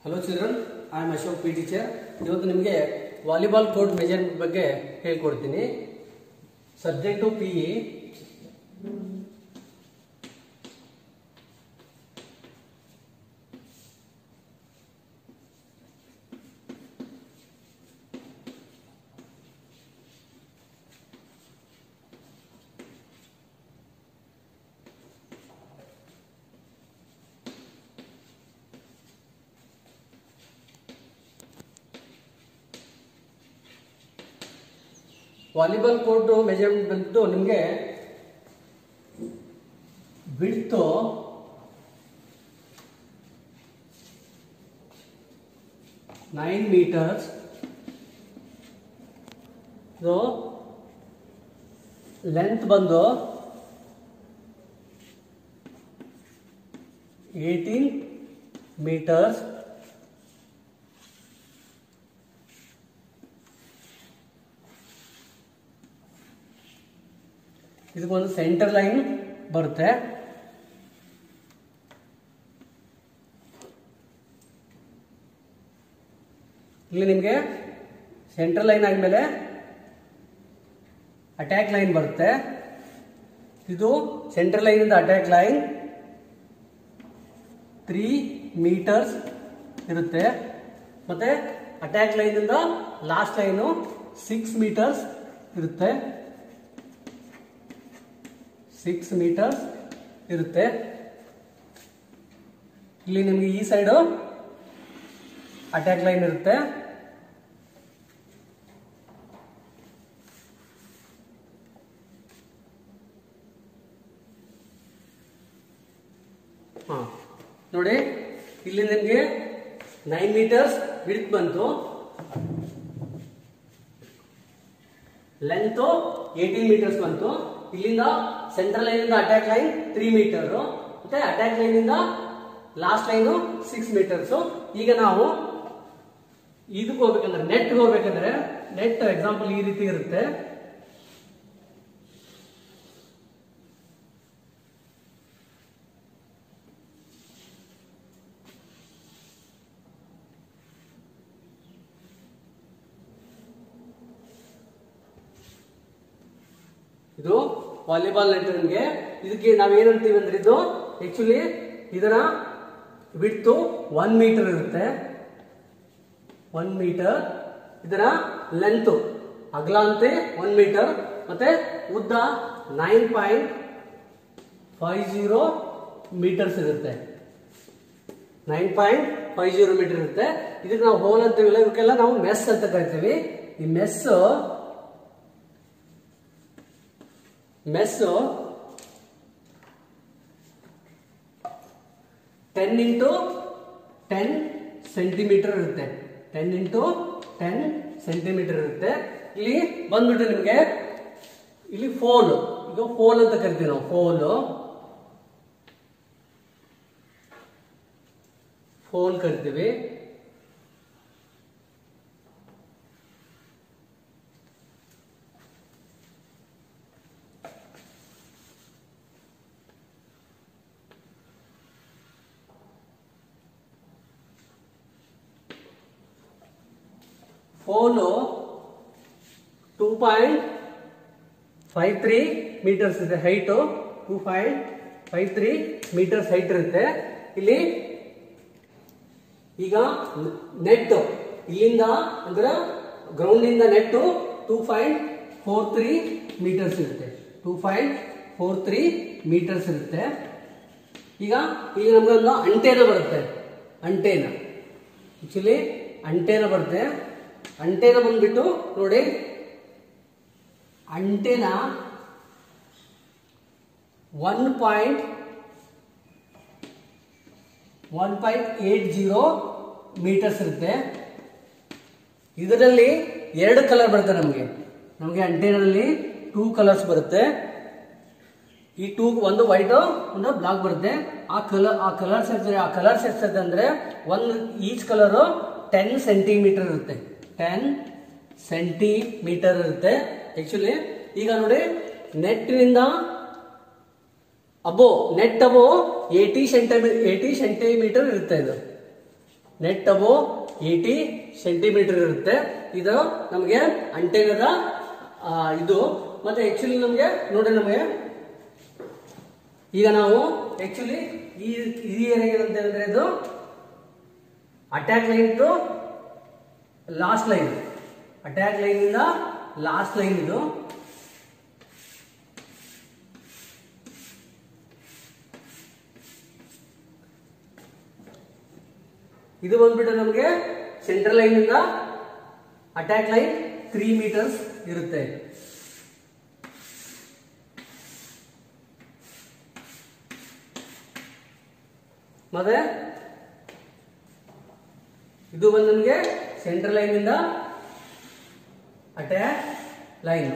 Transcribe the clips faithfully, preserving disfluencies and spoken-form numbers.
Hello children, I am Ashok P teacher. ಇವತ್ತು ನಿಮಗೆ volleyball court measurement ಬಗ್ಗೆ ಹೇಳ್ಕೊಡ್ತೀನಿ. Subject P E. Volleyball court measurement ಬಂದು ನಿಮಗೆ ವಿಡ್ತ್ ನೈನ್ ಮೀಟರ್ಸ್, ಲೆಂತ್ ಬಂದು ಏಟೀನ್ ಮೀಟರ್ಸ್, ಇದಕ್ಕೊಂದು ಸೆಂಟರ್ ಲೈನ್ ಬರುತ್ತೆ. ಇಲ್ಲಿ ನಿಮಗೆ ಸೆಂಟರ್ ಲೈನ್ ಆದ್ಮೇಲೆ ಅಟ್ಯಾಕ್ ಲೈನ್ ಬರುತ್ತೆ. ಇದು ಸೆಂಟರ್ ಲೈನ್ ಇಂದ ಅಟ್ಯಾಕ್ ಲೈನ್ ತ್ರೀ ಮೀಟರ್ಸ್ ಇರುತ್ತೆ. ಮತ್ತೆ ಅಟ್ಯಾಕ್ ಲೈನ್ ಇಂದ ಲಾಸ್ಟ್ ಲೈನು ಸಿಕ್ಸ್ ಮೀಟರ್ಸ್ ಇರುತ್ತೆ. ಸಿಕ್ಸ್ ಮೀಟರ್ಸ್ ಇರುತ್ತೆ. ಇಲ್ಲಿ ನಿಮಗೆ ಈ ಸೈಡು ಅಟ್ಯಾಕ್ ಲೈನ್ ಇರುತ್ತೆ. ಹಾ ನೋಡಿ, ಇಲ್ಲಿ ನಿಮಗೆ ನೈನ್ ಮೀಟರ್ಸ್ ವಿಡ್ತ್ ಬಂತು, ಲೆಂತ್ ಏಟೀನ್ ಮೀಟರ್ಸ್ ಬಂತು. ಇಲ್ಲಿಂದ ಸೆಂಟ್ರಲ್ ಲೈನ್ ಇಂದ ಅಟ್ಯಾಕ್ ಲೈನ್ ತ್ರೀ ಮೀಟರ್, ಮತ್ತೆ ಅಟ್ಯಾಕ್ ಲೈನ್ ಇಂದ ಲಾಸ್ಟ್ ಲೈನ್ ಸಿಕ್ಸ್ ಮೀಟರ್ಸ್. ಈಗ ನಾವು ಇದಕ್ಕೆ ಹೋಗ್ಬೇಕಂದ್ರೆ ನೆಟ್ ಹೋಗ್ಬೇಕಂದ್ರೆ ನೆಟ್ ಎಕ್ಸಾಂಪಲ್ ಈ ರೀತಿ ಇರುತ್ತೆ. ಇದು ವಾಲಿಬಾಲ್ ನೆಟ್. ನಿಮಗೆ ಇದಕ್ಕೆ ನಾವೇನಂತೀವಿ ಅಂದ್ರೆ ಇದು ಆಕ್ಚುಲಿ ಇದರ ವಿಡ್ತ್ ಒನ್ ಮೀಟರ್ ಇರುತ್ತೆ. One metre. ಇದರ ಲೆಂತ್ ಅಗಲ ಅಂತೆ ಒನ್ ಮೀಟರ್, ಮತ್ತೆ ಉದ್ದ nine point five zero metres ಇರುತ್ತೆ. Nine point five zero metre ಇರುತ್ತೆ. ಇದಕ್ಕೆ ನಾವು ಹೋಲ್ ಅಂತೀವಿಲ್ಲ, ಇವಕ್ಕೆಲ್ಲ ನಾವು ಮೆಸ್ ಅಂತ ಕರಿತೀವಿ. ಈ mesh mesh ten into ten centimetre ಇರುತ್ತೆ. ಟೆನ್ ಇಂಟು ಟೆನ್ ಸೆಂಟಿಮೀಟರ್ ಇರುತ್ತೆ. ಇಲ್ಲಿ ಬಂದ್ಬಿಟ್ಟು ನಿಮಗೆ ಇಲ್ಲಿ ಫೋಲ್, ಈಗ ಫೋಲ್ ಅಂತ ಕರಿತೀವಿ ನಾವು. ಫೋಲ್ ಫೋಲ್ ಕರಿತೀವಿ. Pole two point five three metres ಇದೆ height. Two point five three metres height ಇರುತ್ತೆ. ಇಲ್ಲಿ ಈಗ ನೆಟ್ ಇಲ್ಲಿಂದ ಅಂದ್ರೆ ಗ್ರೌಂಡ್ ಇಂದ net two point four three metres ಇರುತ್ತೆ. Two point four three metres ಇರುತ್ತೆ. ಈಗ ಇಲ್ಲಿ ನಮ್ಗೊಂದು ಅಂಟೇನ ಬರುತ್ತೆ. ಅಂಟೇನ ಆಕ್ಚುಲಿ ಅಂಟೇನ ಬರುತ್ತೆ. ಅಂಟೇನ ಬಂದ್ಬಿಟ್ಟು ನೋಡಿ, antenna one point one point eight zero metres ಇರುತ್ತೆ. ಇದರಲ್ಲಿ ಎರಡು ಕಲರ್ ಬರುತ್ತೆ ನಮಗೆ. ನಮಗೆ ಅಂಟೇನಲ್ಲಿ ಟೂ ಕಲರ್ಸ್ ಬರುತ್ತೆ. ಈ ಟೂ ಒಂದು ವೈಟ್ ಒಂದು ಬ್ಲಾಕ್ ಬರುತ್ತೆ. ಆ ಕಲರ್ ಆ ಕಲರ್ಸ್ ಆ ಕಲರ್ಸ್ ಎಷ್ಟಿದೆ ಅಂದ್ರೆ ಒಂದು ಈಚ್ ಕಲರ್ ಟೆನ್ ಸೆಂಟಿಮೀಟರ್ ಇರುತ್ತೆ. ಟೆನ್ ಸೆಂಟಿಮೀಟರ್ ಇರುತ್ತೆ ಆಕ್ಚುಲಿ. ಈಗ ನೋಡಿ, ನೆಟ್ನಿಂದ above net above eighty centimetre eighty centimetre ಇರುತ್ತೆ. ಇದು ನೆಟ್ ಅಬೋ ಏಟಿ ಸೆಂಟಿಮೀಟರ್ ಇರುತ್ತೆ. ಇದು ನಮಗೆ ಅಂಟೆನದ ಇದು. ಮತ್ತೆ ಆಕ್ಚುಲಿ ನಮಗೆ ನೋಡಿ, ನಮಗೆ ಈಗ ನಾವು ಆಕ್ಚುಲಿ ಈ ಈ ಏರಿಯಾ ಅಂತ ಹೇಳಿದ್ರೆ ಇದು attack line to last line, attack line ಇಂದ ಲಾಸ್ಟ್ ಲೈನ್ ಇದು. ಇದು ಬಂದ್ಬಿಟ್ಟು ನಮಗೆ ಸೆಂಟ್ರಲ್ ಲೈನ್ ಇಂದ ಅಟ್ಯಾಕ್ ಲೈನ್ ತ್ರೀ ಮೀಟರ್ಸ್ ಇರುತ್ತೆ. ಮತ್ತೆ ಇದು ಬಂದು ನಮಗೆ ಸೆಂಟ್ರಲ್ ಲೈನ್ ಇಂದ ಅಟ್ಯಾಕ್ ಲೈನ್.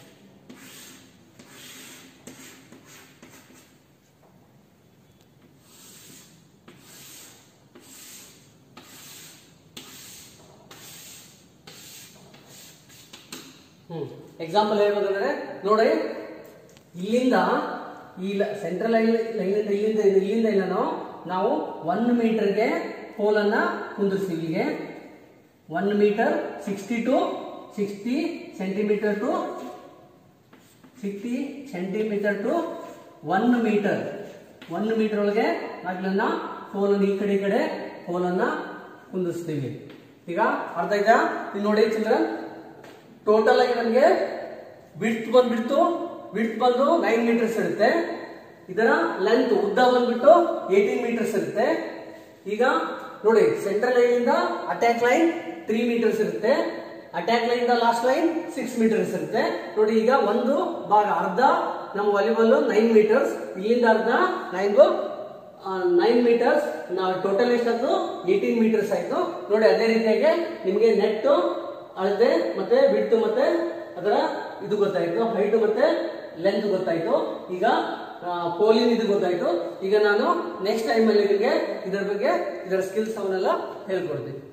ಹ್ಮ್ ಎಕ್ಸಾಂಪಲ್ ಹೇಳ್ಬೇಕಂದ್ರೆ ನೋಡಿ, ಇಲ್ಲಿಂದ ಈ ಸೆಂಟ್ರಲ್ ಲೈನ್ ಲೈನ್ ಇಲ್ಲಿಂದ ಇಲ್ಲಿಂದ ಇಲ್ಲ ನಾವು ನಾವು ಒನ್ ಮೀಟರ್ಗೆ ಹೋಲ್ ಅನ್ನ ಕುಂದಿರ್ತೀವಿ. ಇಲ್ಲಿಗೆ one metre sixty to sixty centimetre to sixty centimetre to one metre one metre ಒಳಗೆ ನಾವಿಲ್ಲನ್ನ ಹೋಲ್ ಅನ್ನು ಈ ಕಡೆ ಈ ಕಡೆ ಹೋಲ್ ಅನ್ನ ಕುಂದಿಸ್ತೀವಿ. ಈಗ ಅರ್ಥ ಆಯ್ತಾ? ಇದು ನೋಡಿ ಚಿಲ್ಡ್ರನ್, ಟೋಟಲ್ ಆಗಿ ನಮಗೆ ವಿಡ್ತ್ ಬಂದ್ಬಿಟ್ಟು ವಿಡ್ತ್ ಬಂದು ನೈನ್ ಮೀಟರ್ಸ್ ಇರುತ್ತೆ. ಇದರ ಲೆಂತ್ ಉದ್ದ ಬಂದ್ಬಿಟ್ಟು ಏಟೀನ್ ಮೀಟರ್ಸ್ ಇರುತ್ತೆ. ಈಗ ನೋಡಿ, ಸೆಂಟ್ರಲ್ ಲೈನ್ ಇಂದ ಅಟ್ಯಾಕ್ ಲೈನ್ ತ್ರೀ ಮೀಟರ್ಸ್ ಇರುತ್ತೆ. ಅಟ್ಯಾಕ್ ಲೈನ್ ಇಂದ ಲಾಸ್ಟ್ ಲೈನ್ ಸಿಕ್ಸ್ ಮೀಟರ್ಸ್ ಇರುತ್ತೆ. ನೋಡಿ, ಈಗ ಒಂದು ಭಾಗ ಅರ್ಧ ನಮ್ಮ ವಾಲಿಬಾಲ್ ನೈನ್ ಮೀಟರ್ಸ್, ಇಲ್ಲಿಂದ ಅರ್ಧ ನೈನ್ ನೈನ್ ಮೀಟರ್ಸ್, ನಾವು ಟೋಟಲ್ ಎಷ್ಟಾಯ್ತು ಏಟೀನ್ ಮೀಟರ್ಸ್ ಆಯ್ತು. ನೋಡಿ, ಅದೇ ರೀತಿಯಾಗಿ ನಿಮಗೆ ನೆಟ್ ಅಳತೆ ಮತ್ತೆ ವಿಡ್ತ್ ಮತ್ತೆ ಅದರ ಇದು ಗೊತ್ತಾಯ್ತು, ಹೈಟ್ ಮತ್ತೆ ಲೆಂತ್ ಗೊತ್ತಾಯ್ತು. ಈಗ ಪೋಲಿನ್ ಇದು ಗೊತ್ತಾಯ್ತು. ಈಗ ನಾನು ನೆಕ್ಸ್ಟ್ ಟೈಮ್ ಅಲ್ಲಿ ನಿಮಗೆ ಇದರ ಬಗ್ಗೆ ಇದರ ಸ್ಕಿಲ್ಸ್ ಅವನ್ನೆಲ್ಲ ಹೇಳ್ಕೊಡ್ತೀನಿ.